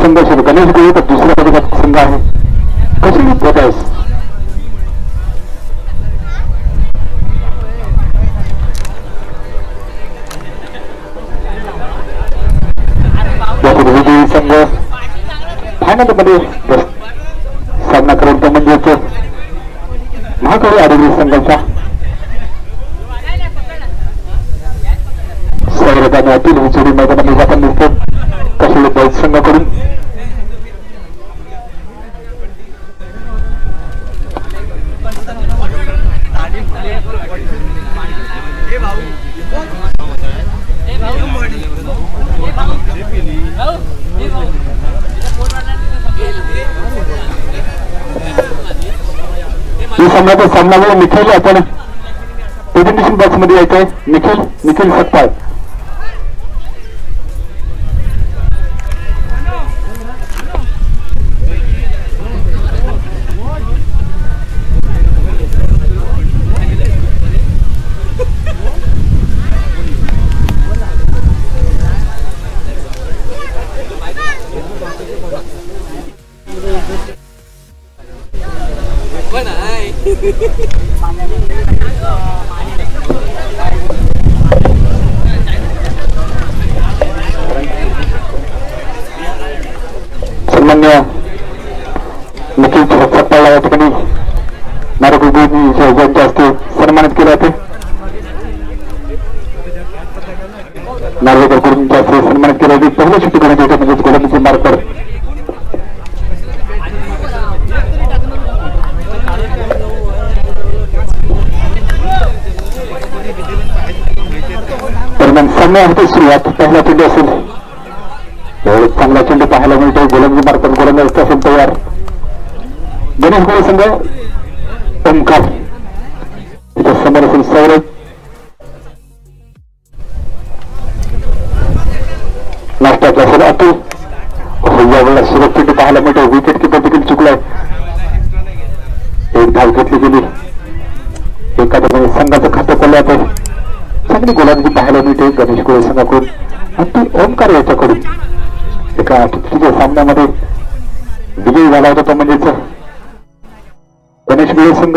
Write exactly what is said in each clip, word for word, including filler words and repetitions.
संघर्ष गणेश गोळे तर दुसऱ्या पदकाचा संघ आहे. कशी होत आहेस विजयी संघ फायनल मध्ये सामना करून तो म्हणजे महाकाली आरोग्य संघाचा सौरभाने अतिल हुचुरी मैदानामध्ये आपण दिसतो. कशा बैल संघाकडून ही सामन्याचा सामना निखिल आपण प्रेझेंटेशन बॉक्स मध्ये यायचंय. निखिल निखिल सत्ताळ सन्मान्य निखिल सत्ताला या ठिकाणी नारळच्या हस्ते सन्मानित केले होते. नार्वेकर गुरुंच्या हस्ते सन्मानित केले होते. पहिल्या शेवटी करण्यात येते म्हणजेच गोलंदाजी मार्कर दरम्यान सामन्या होते सुरुवात. पहिला चेंडू असेल एवढं चांगला चेंडू पाहायला मिळतो. गोलंदाजी मार्फत गोलंदाज असेल तयार. गणेश गोळे संघ ओमकार त्याच्या समोर असेल सौरभ. नाश्त्याचा असेल अतुल. यावेळेला सुरत चेंडू पाहायला मिळतो. विकेट किपर देखील चुकलाय. एक धाव घेतली गेली. एखाद्या संघाचं खातं खोललं जातं. चांगली गोलंदाजी पाहायला मिळते गणेश गोळे संघाकडून. अतुल ओमकार याच्याकडून एका तिसऱ्या सामन्यामध्ये विजयी झाला होता तो म्हणजेच गणेश गोळे संघ.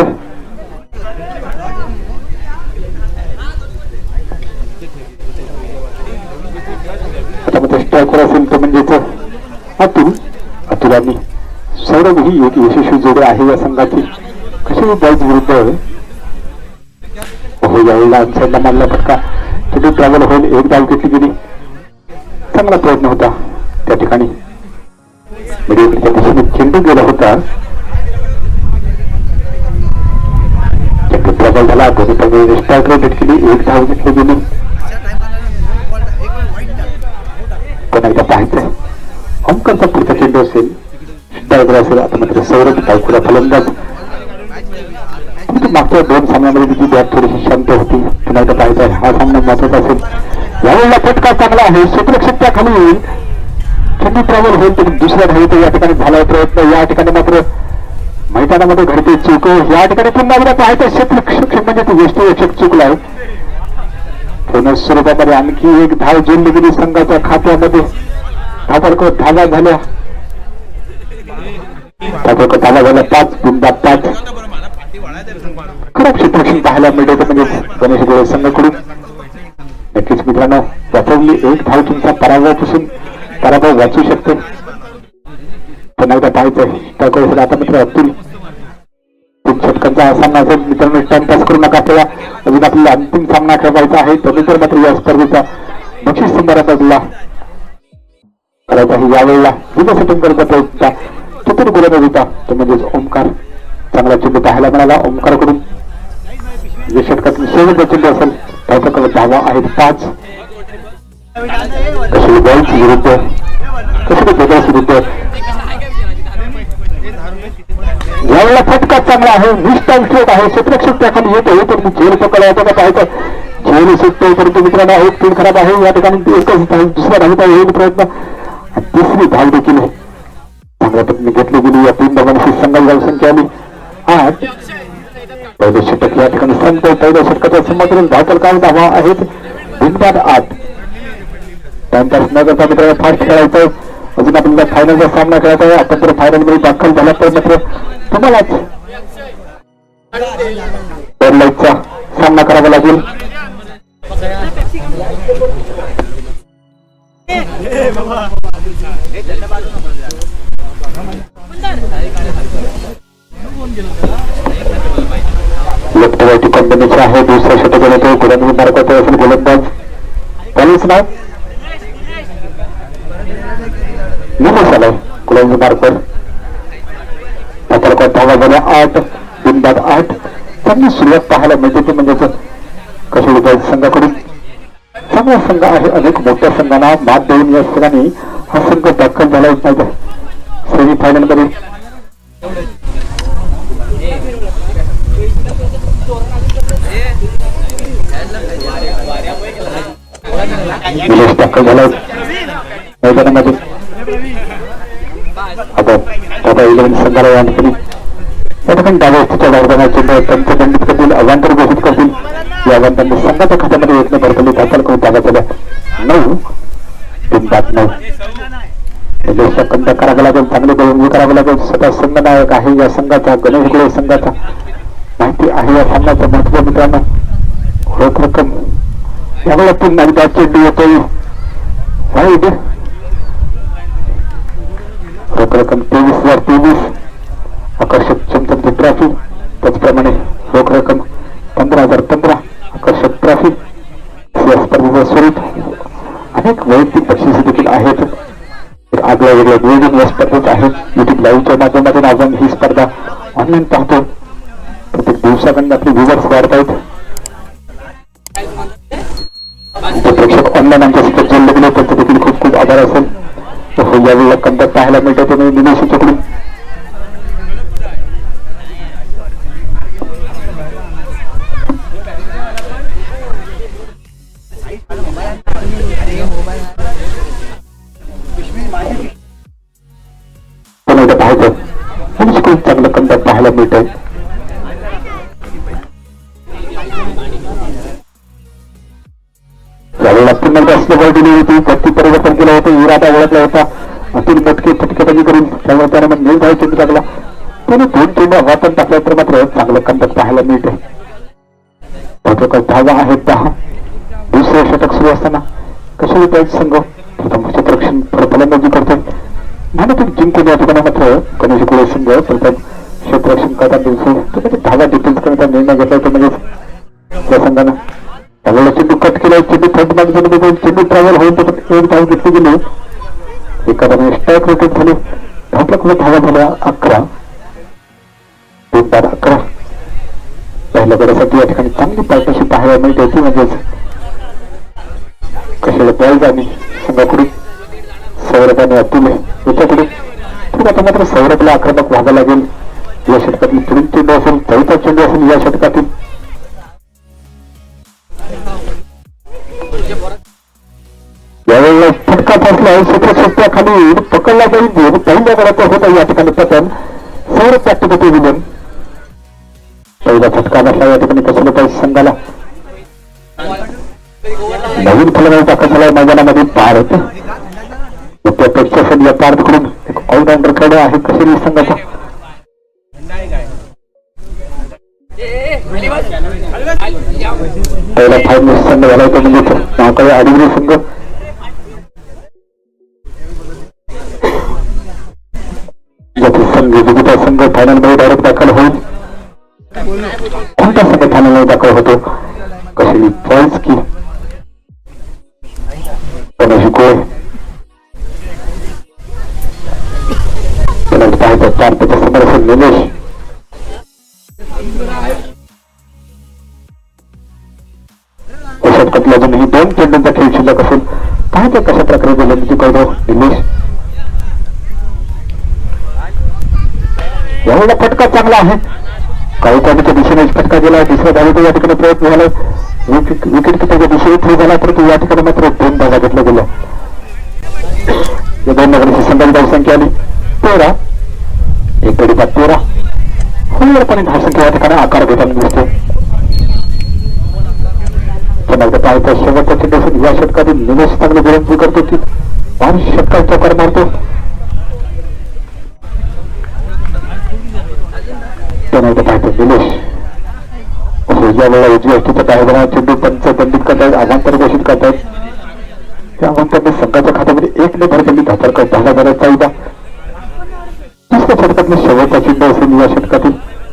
आता मध्ये स्ट्रायकर असेल तो म्हणजेच अतुल. अतुल आणि सौरभ ही एक यशस्वी जोडी आहे या संघाची. कशी बॉल्स विरुद्ध हो यावेळेला आमचा मारला फटका. तिथे ट्रॅव्हल होईल. एक धाव घेतली गेली. चांगला प्रयत्न होता त्या ठिकाणी. मिडविकेटच्या दिशेने चेंडू गेला होता. चेंडू ट्रॅव्हल झाला. दोन्ही स्ट्रायकर डेट केली. एक धाव घेतली गेली. पण एकदा पाहायचंय ओमकारचा पुढचा चेंडू असेल स्ट्रायकर असेल. आता मात्र सौरभ पायखुरा फलंदाज. मागच्या दोन सामन्यामध्ये तिची बॅट थोडीशी शांत होती. पुन्हा एकदा पाहायचा हा सामना महत्वाचा असेल. यावेळेला फटका चांगला आहे. सुरक्षित त्या खाली येईल. चेंडू ट्रॅव्हल होईल तरी दुसऱ्या धावेचा या ठिकाणी झाला प्रयत्न. या ठिकाणी मात्र मैदानामध्ये घडते चूक. या ठिकाणी पुन्हा एकदा पाहायचं क्षेत्ररक्षक म्हणजे तो यष्टीरक्षक चुकला आहे. पुन्हा स्वरूपामध्ये आणखी एक धाव जोडली गेली संघाच्या खात्यामध्ये. धावडक धावा झाल्या. धावडक धावा झाल्या पाच बिंदा पाच. खराब क्षेत्ररक्षण पाहायला मिळते म्हणजे गणेश गोळे संघाकडून. नक्कीच मित्रांनो वाचवली एक धाव तुमचा पराभवापासून पराभव वाचू शकतो. पुन्हा एकदा पाहायचं आता मित्र अतुल तीन षटकांचा सामना असेल. मित्रांनो टाइमपास करू नका. आपल्याला अजून आपल्याला अंतिम सामना खेळवायचा आहे. त्यानंतर मात्र या स्पर्धेचा बक्षीस समारंभाला करायचा आहे. यावेळेला विजय सेटिंग करता प्रयत्न चतुर गोलंदाज होता तो म्हणजेच ओमकार. चांगला चेंडू पाहायला मिळाला ओमकारकडून. जे षटकातील शेवटचा चेंडू असेल त्याच्याकडे धावा आहेत पाच. कशी बॉल्स विरुद्ध कशी बेगर्स विरुद्ध. यावेळेला फटका चांगला आहे. निष्ठान स्ट्रोक आहे. क्षेत्ररक्षक त्याखाली येतो पण झेल पकडा का पाहायचं. झेल सुटतो परंतु मित्रांनो एक तीन खराब आहे. या ठिकाणी एकच दुसरा धावता येईल प्रयत्न. तिसरी धाव देखील चांगल्या पद्धतीने घेतली गेली. या तीन धावांची संघाची संख्या आली आठ. पहिलं षटक या ठिकाणी संपतो. पहिल्या षटकाच्या समोरून धावतर काय धावा आहेत बिनबाद आठ. टाइमपास न करता मित्रांनो फास्ट खेळायचं. अजून आपल्याला फायनलचा सामना करायचा आहे. आपण जर फायनल मध्ये दाखल झाला तर मात्र तुम्हालाच लाईटचा सामना करावा लागेल. लेफ्ट राईट कॉम्बिनेशन आहे. दुसऱ्या षटकामध्ये गोलंदाज मार्क होतो असेल गोलंदाज त्यानेच नाव निलेश आलाय गोलंदाज मार्कवर. आता धावा झाल्या आठ तीन बाद आठ. चांगली सुरुवात पाहायला मिळते ती म्हणजेच कसोटी संघाकडून. चांगला संघ आहे. अनेक मोठ्या संघांना मात देऊन या ठिकाणी हा संघ दाखल झाला पाहिजे सेमी फायनल मध्ये. निलेश दाखल झाला मैदानामध्ये. आता दादा इलेव्हन संघाला या ठिकाणी या ठिकाणी डाव्या हस्तीच्या वारदानाचे त्यांचे दंडित करतील. अवांतर घोषित करतील. या अवांतांनी संघाच्या खात्यामध्ये एक नंबर भरपली दाखल करून जागा झाल्या नऊ तीन बाद नऊ. निलेशचा कंटक करावा लागेल. चांगले गोलंदाजी करावं लागेल. स्वतः संघनायक आहे या संघाचा गणेश गुळे संघाचा. माहिती आहे या सामन्याचं महत्व मित्रांनो. रोख रक्कम यावेळेला पुन्हा एकदा चेंडू येतोय वाईट. रोख रक्कम तेवीस हजार तेवीस. आकर्षक चमचमची ट्रॉफी. त्याचप्रमाणे रोख रक्कम पंधरा हजार पंधरा. आकर्षक ट्रॉफी. या स्पर्धेचं स्वरूप अनेक वैयक्तिक बक्षिसे देखील आहेत. आगळ्या वेगळ्या नियोजन या स्पर्धेत आहेत. युट्यूब लाईव्हच्या माध्यमातून आपण ही स्पर्धा ऑनलाईन पाहतो. प्रत्येक दिवसाकडून आपले व्ह्यूअर्स वाढत आहेत. प्रेक्षक ऑनलाईन आमच्यासोबत जोडले गेले त्यांचे देखील खूप खूप आभार असेल. यावेळेला कंटक पाहायला मिळतो ते निलेश यांच्याकडून. पाहायचं खूप चांगलं कंटक पाहायला मिळत आहे. यावेळेला पुन्हा असलं बॉल दिली होती. गती परिवर्तन केलं होतं. इरादा ओळखला होता. अतुल मोठके फटकेबाजी करून त्यामुळे त्याने निर्धारित चेंडू टाकला. त्याने दोन चेंडू वापरून टाकल्या तर मात्र चांगलं कंटक पाहायला मिळते. धावा आहेत दहा. दुसरे षटक सुरू असताना कसोटी पाहिजे संघ प्रथम क्षेत्ररक्षण फलंदाजी करतोय. नाणेफेक जिंकून या ठिकाणी मात्र गणेश गुळे संघ प्रथम क्षेत्ररक्षण करताना दिवशी धावा डिफेन्स करण्याचा निर्णय घेतला होता. म्हणजेच या संघानं त्यावेळेला चेंडू कट केला. चेंडू थर्ड बाजूने चेंडू ट्रॅव्हल होऊन एक धाव घेतली गेली. एखाद्याने स्ट्राईक रोटेट झाले. धावपला धावा झाल्या अकरा तीन बार अकरा. पहिल्या गडासाठी या ठिकाणी चांगली पार्टनरशिप पाहायला मिळते होती. म्हणजेच कशाला बॉल जाणे संघाकडून सौरभ आणि अतुल याच्याकडून. तर आता मात्र सौरभला आक्रमक व्हावं लागेल. या षटकातील पुढील चेंडू असेल चौथा चेंडू असेल या षटकातील. यावेळेला फटका फसला आहे. सोप्या सोप्या खाली पकडला जाईल. पहिल्या गडाचा होता या ठिकाणी पतन. सौरभ प्राप्त होते विलन. पहिला फटका बसला या ठिकाणी कसं पाहिजे संघाला. नवीन फलंदाज दाखल झाला मैदानामध्ये पार्थ. त्यापेक्षा सध्या पार्थकडून एक ऑलराऊंडर खेळ आहे कसेरी संघाचा. पहिला फायनल संघ झाला होता म्हणजे महाकाळी आडिवरी संघ. ज्याचे संघ विजेता संघ फायनल मध्ये डायरेक्ट दाखल होईल. कोणता संघ फायनल मध्ये दाखल होतो कसेरी फॉल्स की गणेश गुळे. पाहिजे पार्थच्या समोर असेल निलेश. षटकातल्या अजूनही दोन चेंडूंचा खेळ शिल्लक असेल. पाहतो कशा प्रकारे गोलंदाजी करतो निलेश. यावेळेला फटका चांगला आहे. काही काढण्याच्या दिशेने फटका गेला. दुसऱ्या धावेचा या ठिकाणी प्रयत्न झाला. विकेट किपरच्या दिशेने थ्रू झाला परंतु या ठिकाणी मात्र दोन धावा घेतल्या गेल्या. या दोन नगराची संघाची धावसंख्या आली तेरा. एक गडी बाद तेरा. हळूवारपणे धावसंख्या या ठिकाणी आकार घेताना दिसतो. शेवटचा चेंडू असून या षटकातील निलेश चांगले गोलंदाजी करतो की पाच षटकार चौकार मारतो. त्यानंतर पाहतो निलेश या वेळेला उजवी अष्टीचा काही जण चेंडू पंच दंडित करतायत, अवांतर घोषित करतायत. त्या अवांतरने संघाच्या खात्यामध्ये एक ने भर दंडित हजार दहा हजाराचा होता. दुसऱ्या षटकातले शेवटचा चेंडू असेल या षटकातील.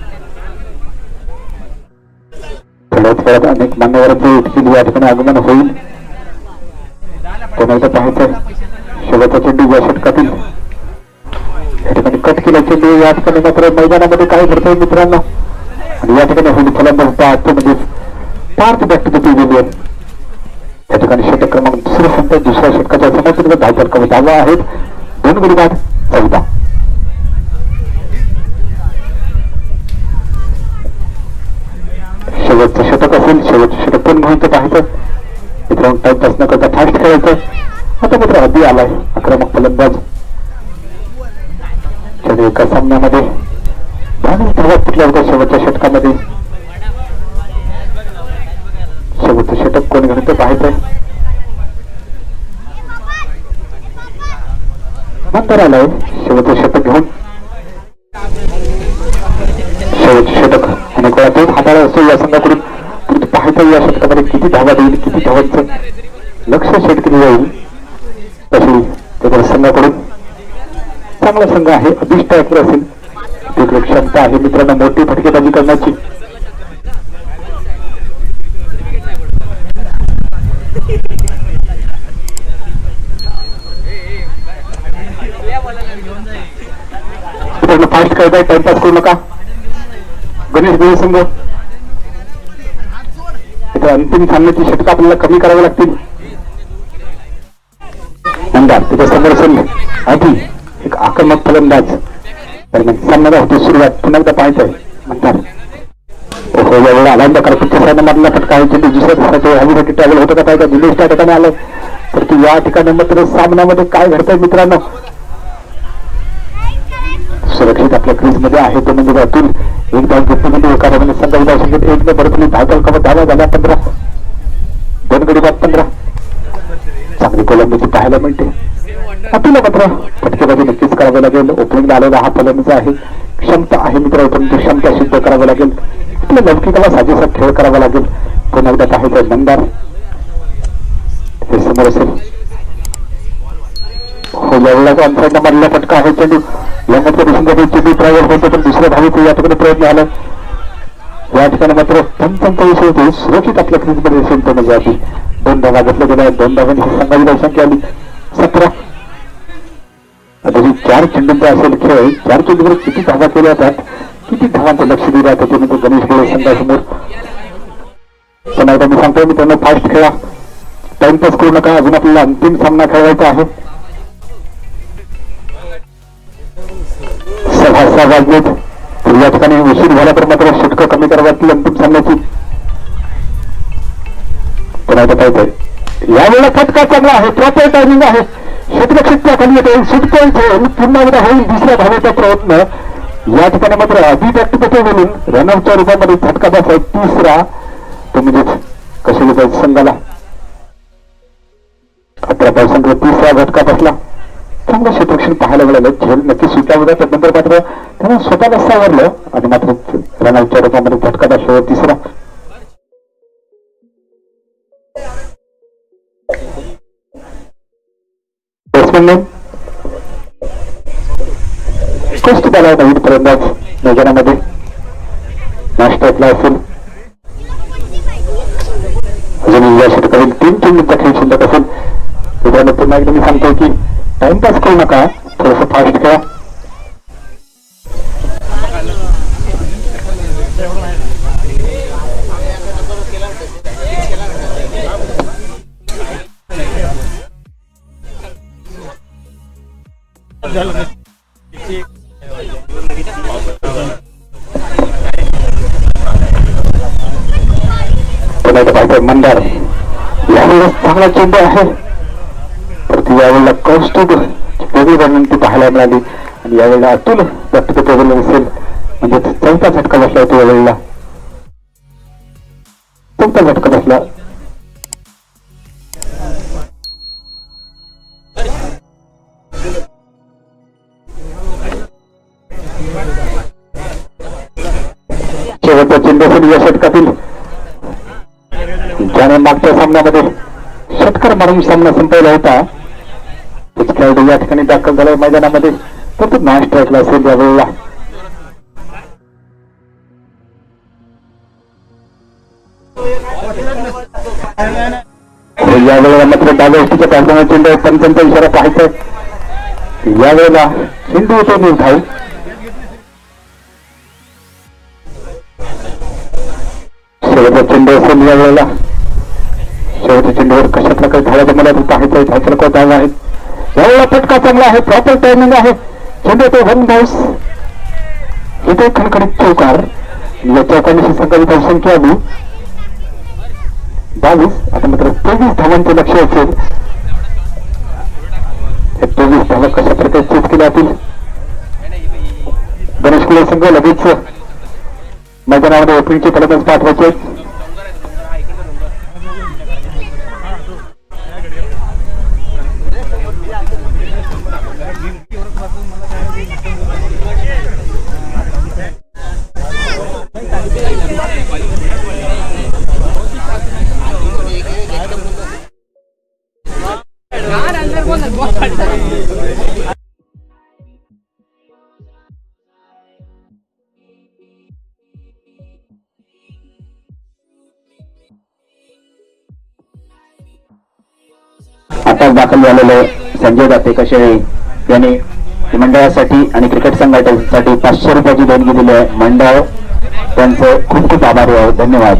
थोड्याच वेळात अनेक मान्यवरांचे इतकी या ठिकाणी आगमन होईल. त्यानंतर पाहायचं शेवटचा चेंडू या षटकातील. या ठिकाणी कट केला चेंडू. या ठिकाणी मात्र मैदानामध्ये काय घडतंय मित्रांनो, आणि या ठिकाणी होईल फलंदाज पाहतो म्हणजे Parth back to the pavilion. या ठिकाणी षटक क्रमांक दुसरे संत दुसऱ्या षटकाच्या समाप्तीमध्ये धावतात कमी धावा आहेत. दोन गडी बाद चौदा. शेवटचं षटक असेल. शेवटचं षटक कोण म्हणून पाहायचं मित्रांनो. टाइम पास न करता फास्ट खेळायचं. आता मात्र आधी आलाय आक्रमक फलंदाज. एका सामन्यामध्ये धावा कुठल्या होत्या शेवटच्या षटकामध्ये. शेवटचं षटक कोण घेऊन ते पाहायचंय. नंतर आलाय शेवटचं षटक घेऊन. शेवटचं षटक अनेक वेळा तोच हाताळा असतो या संघाकडून. परंतु पाहायचं या षटकामध्ये किती धावा देईल, किती धावांचं लक्ष सेट केलं जाईल तशी त्याच्या संघाकडून. चांगला संघ आहे, अभिष्ट असेल, तिकडे क्षमता आहे मित्रांनो मोठी फटकेबाजी करण्याची. फास्ट करताय, टाइमपास करू नका. गणेश देव संघ अंतिम सामन्याची षटक आपल्याला कमी करावी लागतील. मंदार त्याच्या समोर असेल आधी एक आक्रमक फलंदाज. सामन्याला होती सुरुवात. पुन्हा एकदा पाहायचं आहे मंदार. ओहो या वेळेला आनंदकार पिक्चर मारला फटका आहे. चेंडू दुसऱ्या दिवसाच्या हॅवीसाठी ट्रॅव्हल होतं का काय दिलेश त्या ठिकाणी आलं. तर तू या ठिकाणी मात्र सामन्यामध्ये काय घडतंय मित्रांनो. सुरक्षित आपल्या क्रीज मध्ये आहे तो म्हणजे अतुल. एक धाव घेतली म्हणजे एका धावाने संघाच्या संख्येत एक ने बरतली. धावताल कमत धावा झाल्या पंधरा. दोन गडी बाद पंधरा. चांगली कोलंबीची पाहायला मिळते. अतुला मात्र फटकेबाजी नक्कीच करावी लागेल. ओपनिंगला आलेला हा फलंदाज आहे. क्षमता आहे मित्र, परंतु क्षमता सिद्ध करावी लागेल. आपल्या लौकिकाला साजेसा खेळ करावा लागेल. पुन्हा एकदा पाहायचं मंदार हे समोर असेल. हो यावेळेला ऑनसाईडला मारलेला फटका आहे. चेंडू लंगाच्या दिशेने चेंडू ड्रायव्हर होतो पण दुसऱ्या धावेचा या ठिकाणी प्रयत्न आला. या ठिकाणी मात्र पंचांचा विषय होतो. सुरक्षित आपल्या क्रीजमध्ये असेल तो म्हणजे आधी दोन धावा घेतल्या गेल्या. दोन धावांनी संघाची संख्या आली सतरा. आता जी चार चेंडूंचा असेल खेळ, चार चेंडूवर किती धावा केल्या जातात, किती धावांचं लक्ष दिलं जातं ते म्हणजे गणेश गोळे संघासमोर. पण आता मी सांगतोय मी त्यांना फास्ट खेळा, टाइमपास करू नका. अजून आपल्याला अंतिम सामना खेळायचा आहे. सहा सहा वाजलेत. तर या ठिकाणी उशीर झाला तर मात्र षटकं कमी करावी लागतील अंतिम सामन्याची. पण आता पाहिजे यावेळेला फटका चांगला आहे, प्रॉपर टायमिंग आहे. षटक षटका खाली येते, सुटतोय. पुन्हा एकदा होईल दुसऱ्या धावेचा प्रयत्न. या ठिकाणी मात्र आधी बॅक टू द पॅव्हिलियन रनआउटच्या रूपामध्ये झटका बसलाय तिसरा. तो म्हणजेच कसे घेतात संघाला अठरा पर्सेंट तिसरा झटका बसला. चांगलं क्षेत्ररक्षण पाहायला मिळालं. झेल नक्की सुटला होता. त्यानंतर मात्र त्यांना स्वतःला सावरलं आणि मात्र रनआउटच्या रूपामध्ये झटका बसला तिसरा. कौस्तुभ आला नवीन फलंदाज मैदानामध्ये नाश्त्यातला असेल. अजून या षटकातील तीन चेंडूंचा खेळ शिल्लक असेल. मित्रांनो पुन्हा एकदा मी सांगतोय की टाइमपास करू नका, थोडंसं फास्ट खेळा. मंदार यावेळेस चांगला चेंडू आहे. परंतु यावेळेला कौस्तुभ वेगळी रणनीती पाहायला मिळाली आणि यावेळेला Atul back to the pavilion असेल म्हणजे चौथा झटका बसला होता. यावेळेला चौथा झटका बसला. षटकातील ज्याने मागच्या सामन्यामध्ये षटकार मारून सामना संपवला होता त्याच खेळाडू या ठिकाणी दाखल झालाय मैदानामध्ये, तर तो नॉन स्ट्राईकला असेल यावेळेला. यावेळेला मात्र डाव्या हस्तीच्या पाठवणा चेंडू पंचांचा इशारा पाहायचा. यावेळेला चेंडू होतो निर्धाव. शेवटचा चेंडू असेल यावेळेला. शेवटच्या चेंडूवर कशा प्रकारे धावायचं मला पाहायचं आहे. धावचा धाव आहे यावेळेला. फटका चांगला आहे, प्रॉपर टायमिंग आहे. चेंडू तो वन धावस. इथे खणखणीत चौकार. या चौकांशी संघाची धावसंख्या आली बावीस. आता मात्र तेवीस धावांचे लक्ष असेल. हे तेवीस धावा कशा प्रकारे चेस केल्या जातील. गणेश कुळे संघ लगेच मैदानामध्ये ओपनिंगचे फलंदाज पाठवायचे. आता दाखल झालेले संजय दाते कसे यांनी मंडळासाठी आणि क्रिकेट संघटनेसाठी पाचशे रुपयाची देणगी दिली आहे. मंडळ त्यांचे खूप खूप आभारी आहे. धन्यवाद.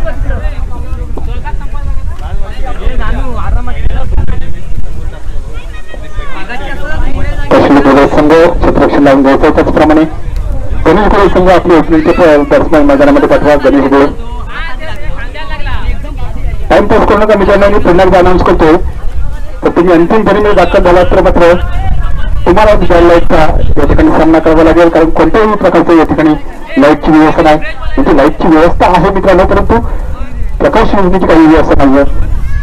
संघ क्षेत्ररक्षण लावून घ्यायचं. त्याचप्रमाणे गणेश गोळे संघ आपली ओपनिंगचे बॅट्समॅन मैदानामध्ये पाठवा. गणेश गोळे टाइम पास करू नका मित्रांनो. मी पुन्हा एकदा अनाऊन्स करतो तर तुम्ही अंतिम फेरीमध्ये दाखल झाला तर मात्र तुम्हाला लाईटचा या ठिकाणी सामना करावा लागेल, कारण कोणत्याही प्रकारचं या ठिकाणी लाईटची व्यवस्था नाही. म्हणजे लाईटची व्यवस्था आहे मित्रांनो, परंतु प्रकाश योजनेची काही व्यवस्था नाही आहे.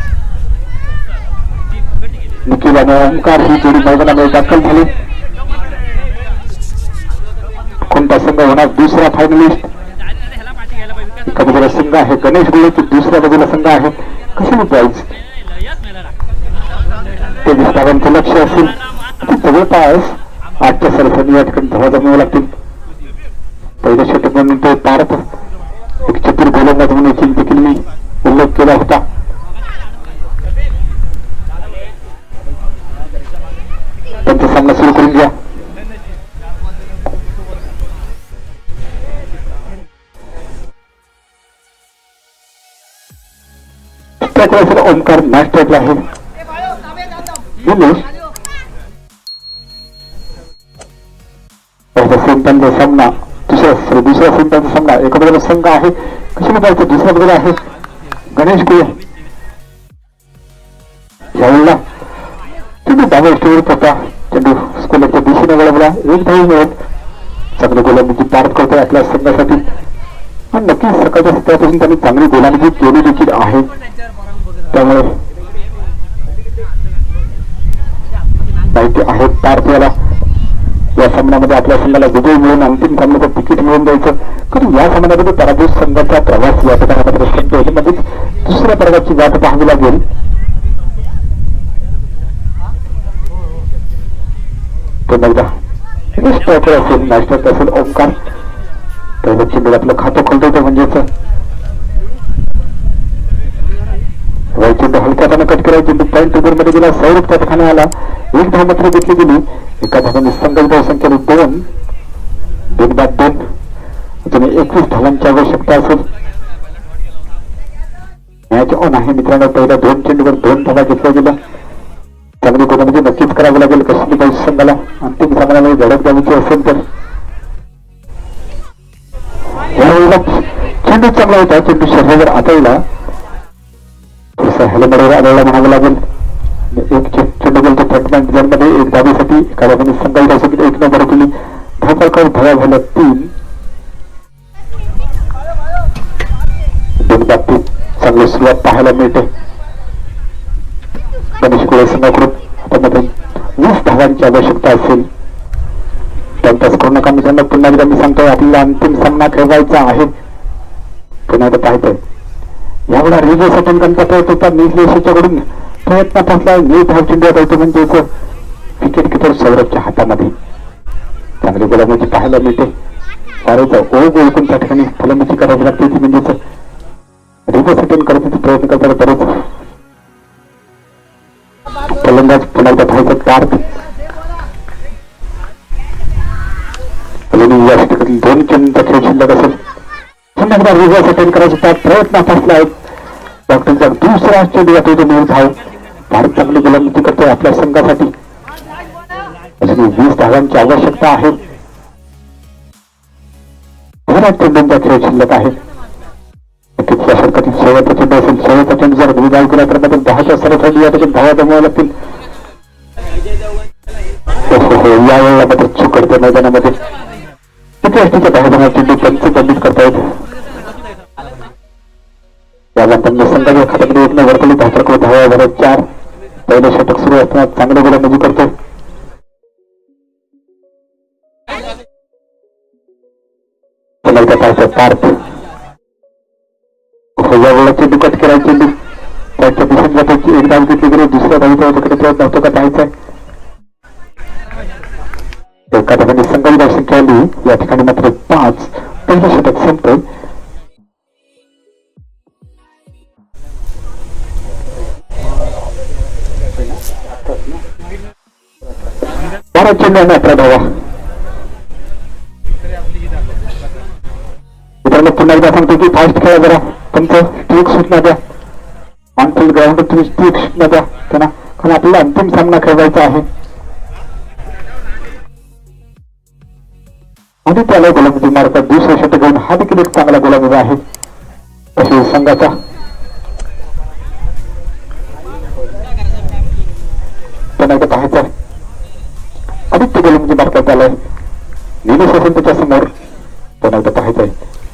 निखिल आणि ओंकार ही जोडी मैदानामध्ये दाखल झाली. कोणता संघ होणार दुसरा फायनलिस्ट? एका बाजूला संघ आहे गणेश गोळेची, दुसऱ्या बाजूला संघ आहे कशी प्राईज. तेवीस धावांचं लक्ष असेल. जवळपास आठच्या सरासरी या ठिकाणी धावा जमाव्या लागतील. पहिल्या षटक म्हणून तो पारत एक चतुर गोलंदाज म्हणून याची देखील मी उल्लेख केला होता. त्यांचा सामना सुरू करून घ्या. ओंकार मॅच स्ट्राईकला आहे. सेंटांचा सामना दुसरा दुसऱ्या सेंटांचा सामना. एका बाजूला संघ आहे कशी पाहिजे, दुसऱ्या बाजूला आहे गणेश गोळे. यावेळेला चेंडू डाव्या स्टेवर होता. चेंडू स्कोलरच्या दिशेने वळवला. एक धाव मिळत चांगली गोलंदाजी पार करतोय आपल्या संघासाठी. पण नक्कीच सकाळच्या सत्रापासून त्यांनी चांगली गोलंदाजी केली देखील आहे. त्यामुळे माहिती आहे पार्थ्याला या सामन्यामध्ये आपल्या संघाला विजय मिळून अंतिम सामन्याचं तिकीट मिळून द्यायचं. कारण या सामन्यामध्ये पराभूत संघाचा प्रवास या ठिकाणी संपतो. यामध्येच दुसऱ्या प्रकारची वाट पाहावी लागेल. तो एकदा स्ट्रायकर असेल, नाश्टर असेल ओंकार. पहिल्या चेंडूला आपलं खातं खोलता येतं. म्हणजेच चेंडू हलक्यापणे कट करायचा. चेंडू पॉईंट टेबल मध्ये गेला. सौरभ त्या ठिकाणी आला. एक धाव मात्र घेतली गेली. एका धावाने संघाची धावसंख्या दोन दोन बाद दोन. अजून एकवीस धावांची आवश्यकता असेल. मॅच ऑन आहे मित्रांनो. पहिल्या दोन चेंडूवर दोन धावा घेतल्या गेल्या. चांगली गोलंदाजी नक्कीच करावं लागेल कसली पाहिजे संघाला अंतिम सामन्यामध्ये धडक द्यायची असेल तर. यावेळेला चेंडू चांगला होता. चेंडू शरीरावर आदळला. थोडासा हेल्मेटवर आदळला म्हणावं लागेल. एक चेंडू गेलतो फ्रंटमॅन डिझाईनमध्ये एक धावेसाठी. एका धावाने संघाची धावसंख्या एक नंबर केली. धावफलकावर धावा झाल्या तीन. दोन बाबतीत चांगली सुरुवात पाहायला मिळते गणेश गोळे संघाकडून. आता मध्ये वीस धावांची आवश्यकता असेल. टाइमपास करू नका मित्रांनो. पुन्हा एकदा मी सांगतोय आपल्याला अंतिम सामना खेळवायचा आहे. पुन्हा एकदा पाहतोय यावेळा रिझर्व सेटन करण्याचा प्रयत्न होता निलेशच्याकडून प्रयत्न फसला. नीट धाव चेंडू होतो म्हणजे विकेट किपर सौरभच्या हातामध्ये. चांगली गोलंदाजी पाहायला मिळते. सारेचा ओघ ओळखून त्या ठिकाणी फलंदाजी करावी लागते ती म्हणजेच रिझर्व सेटन करण्याचा प्रयत्न करताना बरेच फलंदाज पुन्हा एकदा पाहायचं कार्ड या षटकातील दोन चेंडूंचा खेळ शिल्लक असेल. पुन्हा एकदा रिझर्व सेटन करायचा प्रयत्न फसला आहे. डॉक्टरचा दुसरा चेंडू जातो तो मूळ धाव. भारत चांगली गोलंदाजी करतोय आपल्या संघासाठी. अजून वीस धावांची आवश्यकता आहे. बऱ्याच चेंडूंचा खेळ शिल्लक आहे. या षटकातील शेवटचा चेंडू असेल. शेवटचा चेंडू जर तुम्ही धाव केला तर मध्ये दहाच्या सरळ या ठिकाणी धावा जमवाव्या लागतील. यावेळेला मध्ये चूक करते मैदानामध्ये किती असतील दहा जण चेंडू पंच बंदित करतायत. याला त्यांनी संघाच्या खात्यामध्ये एक वर्तली धावकर धावा बरं चार. पहिले षटक सुरू असताना चांगली गोलंदाजी करतो. पार्थ यावेळेला चेंडू कट केला. चेंडू त्यांच्या दिसून जातो एक धाव घेतली गेली. दुसऱ्या धावीचा प्रयत्न होतो का पाहायचा. एका ठिकाणी संघाची धावसंख्या आली. या ठिकाणी मात्र पाच. पहिलं षटक संपतोय. बारा चेंडू आणि अठरा धावा. मित्रांनो पुन्हा एकदा सांगतो की फास्ट खेळा जरा. तुमचं स्ट्रीक सूचना द्या. ऑनफिल्ड ग्राउंड तुम्ही स्ट्रीक सूचना द्या त्यांना कारण आपल्याला अंतिम सामना खेळवायचा आहे. आधी त्याला गोलंदाजी मारतात. दुसरं षटक घेऊन हा देखील एक चांगला गोलंदाज आहे तसे संघाचा. पुन्हा एकदा पाहायचा आदित्य गोलंदाजी मारतात आलाय. निलेश असेल त्याच्या समोर. पुन्हा एकदा पाहायचंय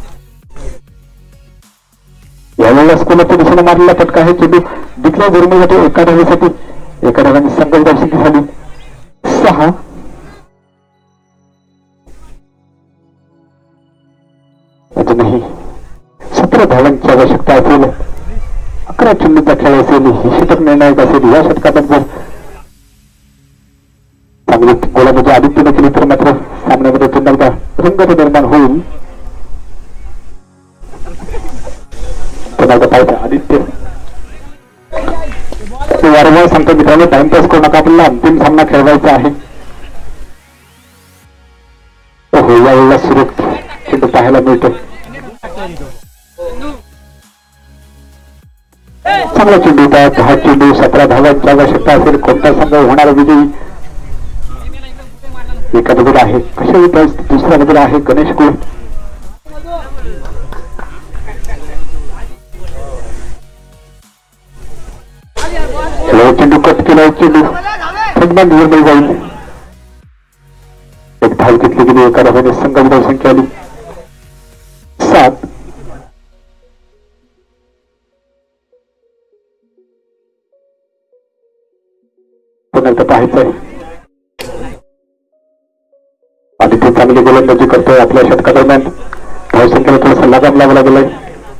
यावेळेला स्कूलच्या दिशेने मारलेला फटका आहे. चेंडू डिक्लेअर जरूर जातो एका धावेसाठी. एका धावांनी संघाची धावसंख्या झाली सहा. अजूनही सतरा धावांची आवश्यकता असेल. अकरा चेंडूचा खेळ असेल. ही षटक निर्णायक असेल. या षटकात जर चांगली गोलंदाजी आदित्यने केली तर मात्र सामन्यामध्ये पुन्हा एकदा रंगत निर्माण होईल. पुन्हा एकदा पाहिजे आदित्य. वारंवार सांगतो मित्रांनो टाइमपास करू नका. आपल्याला अंतिम सामना खेळवायचा आहे. हो यावेळेला सुरू चेंडू पाहायला मिळतो. चांगला चेंडू होता. दहा चेंडू सतरा धावांची आवश्यकता असेल. कोणता संघ होणारा विजयी एका बद्दल आहे. कशा दुसऱ्या बद्दल आहे गणेश कुल. चेंडू कट केला. चेंडू थंडमान निर्मळ जाईल. एक धाव घेतली गेली. एका धावाने संघाची धावसंख्या आली सात. पुन्हा एकदा पाहायचंय आदित्य चांगली गोलंदाजी करतोय. आपल्या षटका दरम्यान धावसंख्येला थोडासा लगाम लावला गेलाय.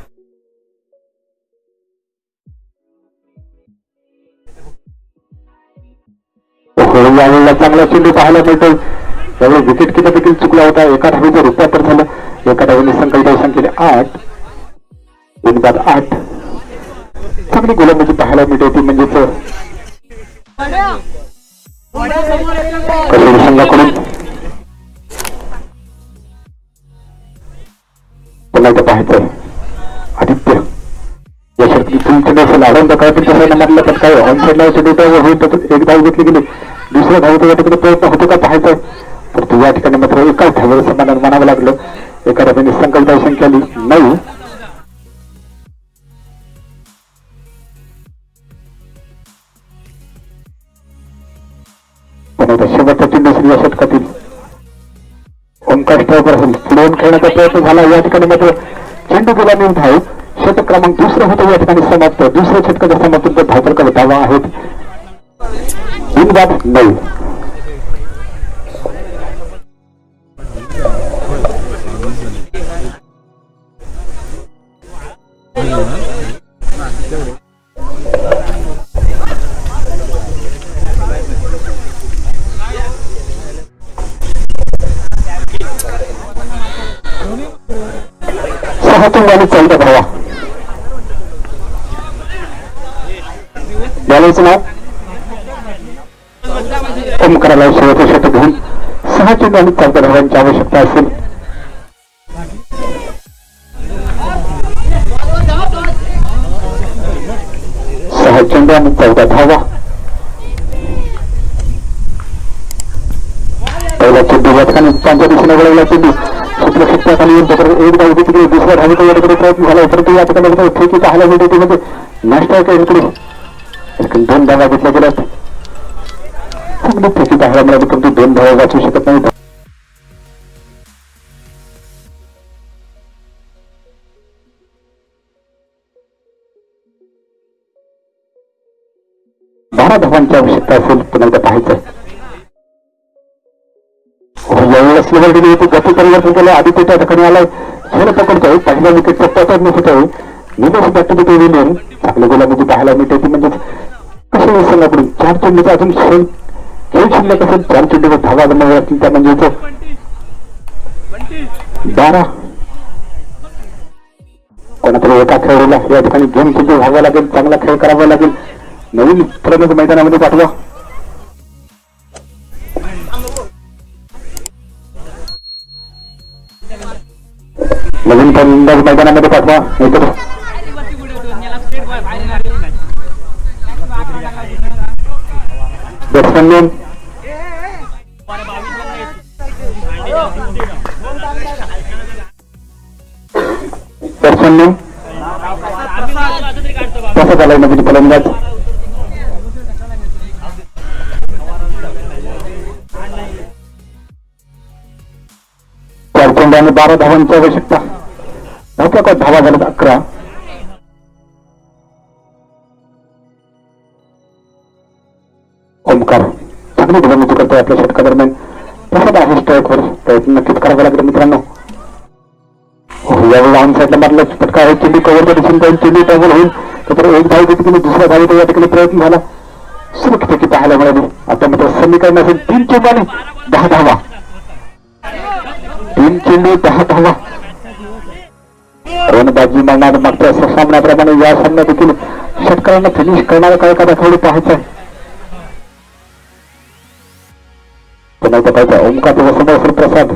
यावेळेला चांगला चेंडू पाहायला मिळतोय. यावेळी विकेट किती देखील चुकला होता. एका धावेचं रूपांतर झालं. एका धावेने संघाची धावसंख्या आठ. बिनबाद आठ. चांगली गोलंदाजी पाहायला मिळते ती म्हणजेच कसोटी संघाकडून. पुन्हा एकदा पाहायचंय आदित्य या षटकी फुल चेंडू असेल. आनंद काळातील तसं मारला तर काय ऑन साईडला चेंडू होईल. एक धाव घेतली गेली. दुसऱ्या धावेचा या ठिकाणी प्रयत्न होतो का पाहायचाय. तर तू या ठिकाणी मात्र एकाच धावेला समाधान मानावं लागलं. एका धावेने संघाची धावसंख्या आली नऊ. पण आता शेवटचा चेंडू असेल या षटकातील. ओमकार स्ट्रायकर असेल. पुढे खेळण्याचा प्रयत्न झाला. या ठिकाणी मात्र चेंडू गेला नेऊन धाव. षटक क्रमांक दुसरं होतं या ठिकाणी समाप्त. दुसऱ्या षटकाच्या समाप्तीत धावफलकावर धावा आहेत बिनबाद नऊ. सहा चेंडू चौदा धावा. बॉलरचं नाव ओमकाराला शेवटचे षटक घेऊन सहा चेंडू आणि चौदा धावांची आवश्यकता असेल. सहा चेंडू आणि चौदा धावा. पहिला चेंडू वाचकाने त्यांच्या दिशेने वळवला. चेंडू सुटल्या सुटल्याखाली येऊन एक धाव तिकडे दुसऱ्या धावेचा याकडे प्रयत्न झाला. परंतु या ठिकाणी ठेकीचा हाला भेटते म्हणजे नाश्ता इकडे दोन धावा घेतल्या गेल्यात. चांगली ठेकी धावा मिळाली परंतु दोन धावा वाचू शकत नाही. बारा धावांची आवश्यकता असेल. पुन्हा एकदा पाहायचं यावेळेस निवडलेली होती. गती परिवर्तन केलं. आदित्य त्या ठिकाणी आलाय. झेल पकडतोय. पहिल्या विकेटचा पतन होतोय. निलेश बॅटमध्ये विलियन आपल्या गोलामध्ये पाहायला मिळते. ती म्हणजेच कशा संघाकडून चार चेंडूचा अजून खेळ खेळ शिल्लक असेल. चार चेंडूवर धावा बनवल्या असतील त्या म्हणजेच बारा. कोणातरी एका खेळाडूला या ठिकाणी दोन चेंडू व्हावा लागेल. चांगला खेळ करावा लागेल. नवीन फलंदाज मैदानामध्ये पाठवा. नवीन फलंदाज मैदानामध्ये पाठवा. नाहीतर बॅट्समॅन नेम बॅट्समॅन नेम कसा झालाय नवीन फलंदाज. चार चेंडू आणि बारा धावांची आवश्यकता. नव्हत्या धावा झाल्यात अकरा. ओमकार चांगली गोलंदाजी करतोय आपल्या षटका दरम्यान. प्रसाद आहे स्ट्राईकवर. प्रयत्न नक्कीच करावा लागेल मित्रांनो. यावेळी ऑन साईडला मारला फटका आहे. चेंडू कव्हरच्या दिसून जाईल. चेंडू टॉगल होईल. तर एक धाव घेतली गेली. दुसऱ्या धावेचा या ठिकाणी प्रयत्न झाला. सुरक्षितपैकी पाहायला मिळाली. आता मात्र समीकरण असेल तीन चेंडू आणि दहा धावा. तीन चेंडू दहा धावा. रणबाजी मारणार मागच्या सामन्याप्रमाणे या सामन्यात देखील षटकारांना फिनिश करणारा काय का दाखवले पाहायचं आहे. पुन्हा पाहिजे ओमकार समोर असेल प्रसाद.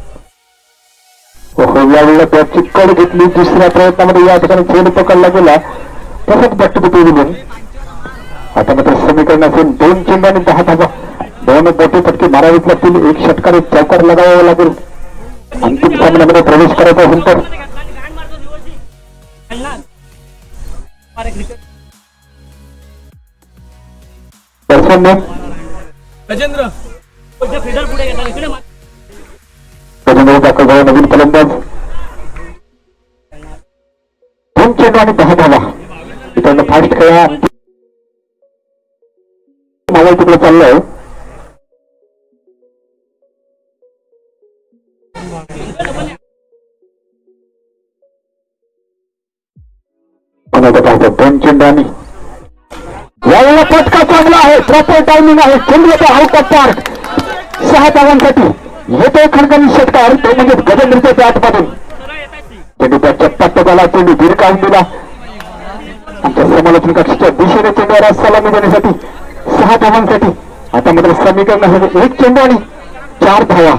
यावेळेला बॅटची कड घेतली. दुसऱ्या प्रयत्नामध्ये या ठिकाणी झेल पकडला गेला. तसंच बॅट टू विलियन. आता मात्र समीकरण असेल दोन चेंडू आणि दहा धावा. दोन बोटे फटके मारावेच लागतील. एक षटकार एक चौकार लगावावा लागेल. अंतिम सामन्यामध्ये प्रवेश करायचा असेल तर गजेंद्र गजेंद्र दाखल झाला नवीन फलंदाज. दोन चेंडू आणि दहा धावा. इथं फास्ट खेळा. मोबाईल तिकडे चाललाय. दोन चेंडू आणि यावेळेला फटका चांगला आहे. प्रॉपर टायमिंग आहे. चेंडू येतो आउट ऑफ पार्क. सहा धावांसाठी येतोय खणखणी षटकार. तो म्हणजे गजेंद्रच्या बॅटमधून चेंडू त्या चप्पात झाला. चेंडू भिरकावून दिला. आमच्या समालोचन कक्षाच्या दिशेने चेंडूला सलामी देण्यासाठी सहा धावांसाठी. आता मात्र समीकरण एक चेंडू आणि चार धावा.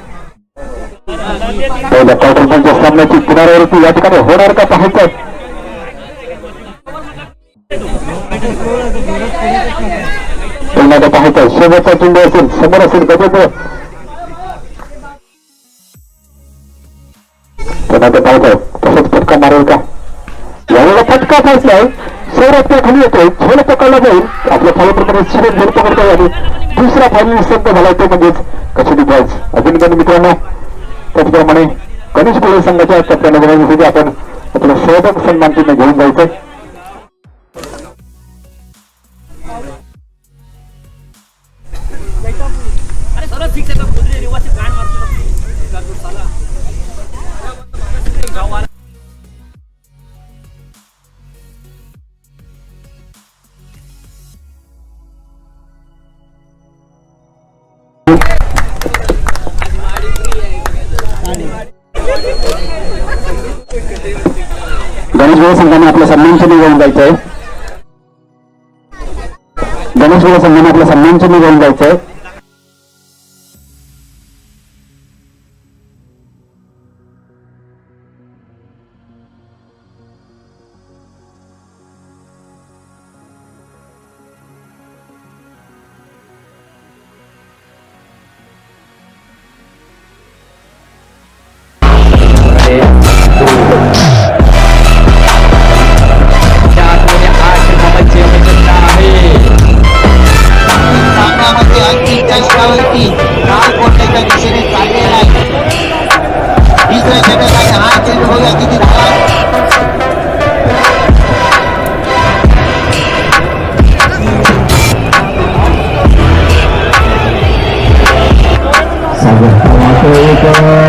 पहिल्या क्वार्टर फायनलच्या सामन्याची पुनरावृत्ती या ठिकाणी होणार का पाहायचं. पुन्हा पाहायचं शेवटचा चेंडू असेल. समोर असेल गजेंद्र. पुन्हा पाहायचं तसंच फटका मारेल का. यावेळेला फटका फासलाय. सौरभच्या खाली येतोय. झेल पकडला जाईल. आपल्या फायप्रमाणे शिरेल झेल पकडता येईल. दुसरा फायनल संघ झाला तो म्हणजेच कशा बॉल्स. अभिनंदन मित्रांनो. त्याचप्रमाणे गणेश गोळे संघाच्या कप्तान आपण आपलं सहभाग सन्मान चिन्ह घेऊन जायचं. Thank you. संघाने आपला सन्मान चिन्ह घेऊन जायचंय. गणेश गोळे संघाने आपला सन्मान चिन्ह घेऊन जायचंय. Sahabat,